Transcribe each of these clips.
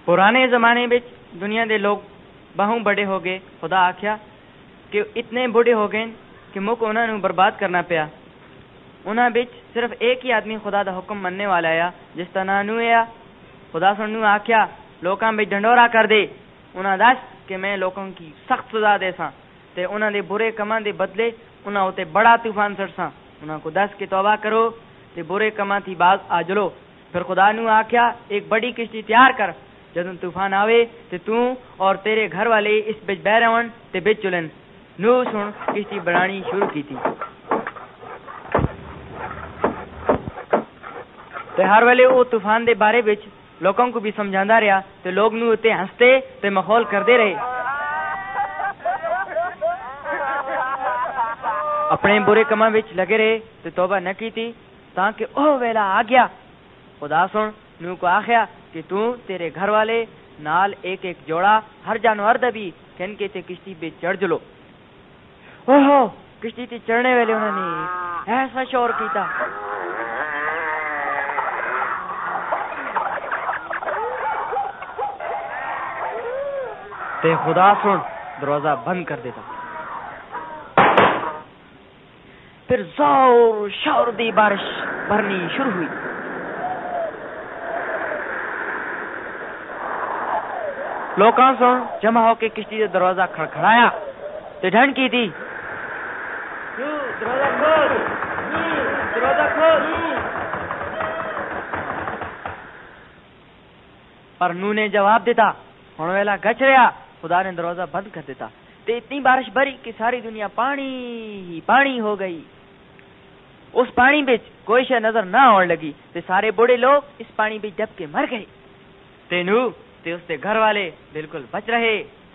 पुराने जमाने विच दुनिया दे लोग बहु बड़े हो गए। खुदा आख्या कि इतने बड़े हो गए कि मुक उन्होंने बर्बाद करना पिया। उन्होंने बिच सिर्फ एक ही आदमी खुदा दा हुक्म मनने वाला आ, जिस दा नां नूह आ। खुदा सुनू आख्या लोकां बिच ढंडोरा कर दे, उन्हें दस कि मैं लोगों की सख्त सजा दे सा ते उन्हां दे बुरे कमां दे बदले उन्हां उते बड़ा तूफान सड़सा। उन्हां को दस कि तौबा करो ते बुरे कमां थी बाज आ जलो। फिर खुदा नू आख्या एक बड़ी किश्ती तैयार कर, जदों तूफान आवे ते तू और तेरे घर वाले इस बिच बह रहन ते बिच चुलन। नूह सुन किश्ती बनानी शुरू की थी ते हर वेले वो तूफान दे बारे विच लोगों को भी समझांदा रहा ते लोग नूह उत्ते हंसते ते मखौल करते रहे। अपने बुरे कमां विच लगे रहे ते तौबा न की थी ताकि ओ वेला आ गया। खुदा सुन नूह को आख्या कि तू तेरे घर वाले नाल एक एक जोड़ा हर जानवर दा भी कन के ते किश्ती पे चढ़ जलो। ओहो किश्ती ते चढ़ने वेले उन्होंने ऐसा शोर कीता ते खुदा सुन दरवाजा बंद कर देता। फिर जोर शोर दी बारिश भरनी शुरू हुई। लोकां सुन जमा होके किश्ती का दरवाजा खड़खड़ाया ते ढंड की थी दरवाजा खोल, दरवाजा खोल। पर नूह ने जवाब दिता हुण वेला गच रहा। खुदा ने दरवाजा बंद कर देता ते इतनी बारिश भरी कि सारी दुनिया पानी ही पानी हो गई। उस पानी बिच कोई शय नजर ना आने लगी ते सारे बूढ़े लोग इस पानी बिच डब के मर गए ते नूह ते उसके घर वाले बिल्कुल बच रहे।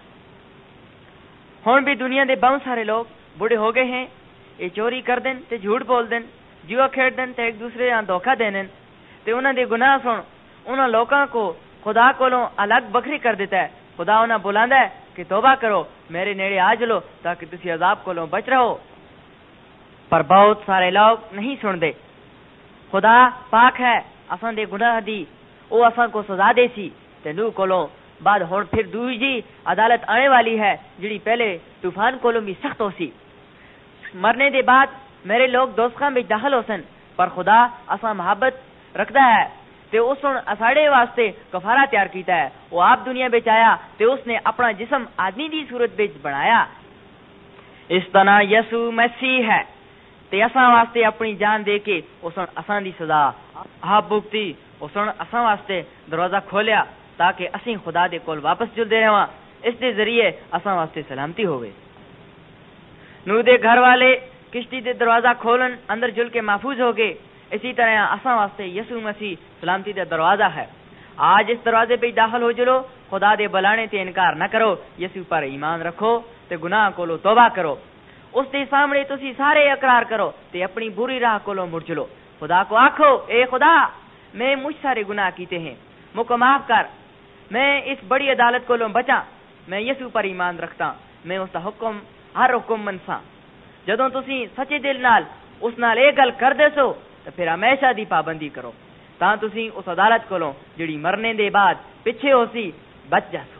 हुण भी दुनिया दे बहुत सारे लोग बूढ़े हो गए हैं। ये चोरी कर देन ते झूठ बोल देन, जुआ खेड देन ते एक दूसरे नाल धोखा देन ते उन्हां दे गुनाह सुन उन्हां लोकां को खुदा कोलों अलग बखरी कर देता है। खुदा उन्हें बुलांदा है कि तौबा करो, मेरे नेड़े आ चलो ताकि तुसी अजाब कोलों बच रहो। पर बहुत सारे लोग नहीं सुनते। खुदा पाक है असां दे गुनाह दी, वो असां को सजा देसी ते नूह कोलों बाद हुण फिर दूजी अदालत आने वाली है जिहड़ी पहले तूफान कोलों भी सख्त होसी। मरने दे बाद मेरे लोग दोज़खां विच दाखिल होसन, पर खुदा असां मोहब्बत रखदा है ते उस असाड़े वास्ते कफारा तैयार कीता है। वो आप दुनिया बिच आया ते उसने अपना जिस्म आदमी दी सूरत बिच बनाया। इस तरह यसू मसीह है ते असां वास्ते अपनी जान दे के उसने असां दी सजा आप भुगती। उसने असां वास्ते दरवाजा खोलिया ताकि असीं खुदा दे कोल वापस जुलदे रहां। इस दे जरिए असां वास्ते सलामती होवे। नूह दे घर वाले किश्ती दे दरवाजा खोलन अंदर जुल के महफूज हो गए। इसी तरह असां वास्ते यसू मसीह सलामती दा दरवाजा है। आज इस दरवाजे पे दाखिल हो चलो, खुदा दे बुलाने ते इनकार न करो, यसू पर ईमान रखो ते गुनाह कोलो तौबा करो। उस दे सामने तुसी सारे इकरार करो ते अपनी बुरी राह कोलो मुड़ चलो। खुदा को आखो ए खुदा मैं मुझ सारे गुनाह कीते हैं, मुझको माफ कर। मैं इस बड़ी अदालत कोलों बचा, मैं यसू पर ईमान रखता, मैं उसका हुक्म हर हुक्म मनसा। जदों तुसी सच्चे दिल नाल उस नाल ये गल कर देसो तो फिर हमेशा दी पाबंदी करो तां तुसी उस अदालत कोलों जिहड़ी मरने दे बाद पिछे होसी बच जा।